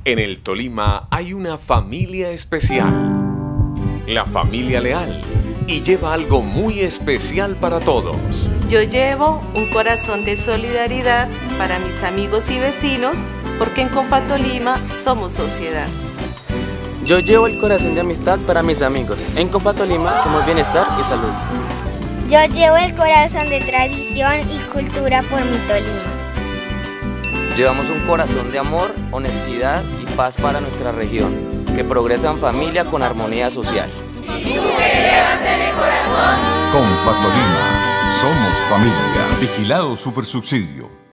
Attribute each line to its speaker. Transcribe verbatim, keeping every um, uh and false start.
Speaker 1: En el Tolima hay una familia especial, la familia Leal, y lleva algo muy especial para todos.
Speaker 2: Yo llevo un corazón de solidaridad para mis amigos y vecinos, porque en Confatolima somos sociedad.
Speaker 3: Yo llevo el corazón de amistad para mis amigos. En Confatolima somos bienestar y salud.
Speaker 4: Yo llevo el corazón de tradición y cultura por mi Tolima.
Speaker 5: Llevamos un corazón de amor, honestidad y paz para nuestra región, que progresa en familia con armonía social.
Speaker 6: ¿Y tú qué llevas en el corazón?
Speaker 7: Confatolima, somos familia. Vigilado Supersubsidio.